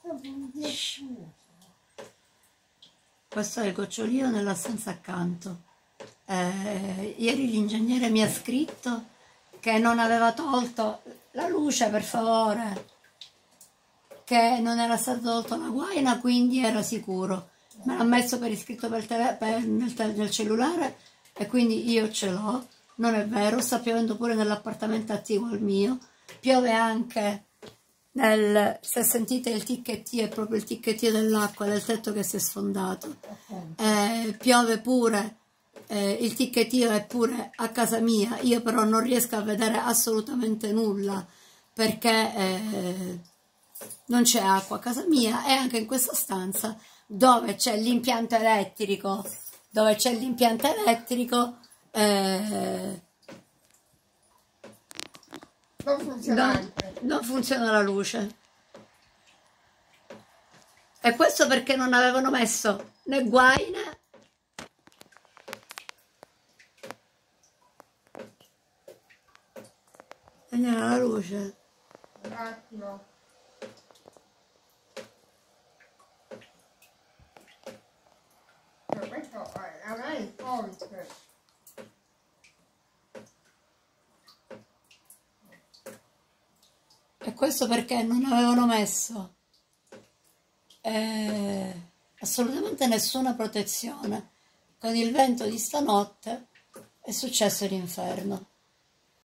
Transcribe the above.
Questo è il gocciolino nella stanza accanto. Ieri l'ingegnere mi ha scritto che non aveva tolto la luce, per favore, che non era stata tolta la guaina, quindi era sicuro. Me l'ha messo per iscritto nel cellulare e quindi io ce l'ho. Non è vero, sta piovendo pure nell'appartamento attiguo al mio, piove anche se sentite il ticchettio, è proprio il ticchettio dell'acqua del tetto che si è sfondato. Piove pure, il ticchettio è pure a casa mia, io però non riesco a vedere assolutamente nulla perché non c'è acqua a casa mia, e anche in questa stanza dove c'è l'impianto elettrico, non funziona la luce. E questo perché non avevano messo né guaine e neanche la luce. Un attimo. Questo a me è forte. E questo perché non avevano messo assolutamente nessuna protezione. Con il vento di stanotte è successo l'inferno.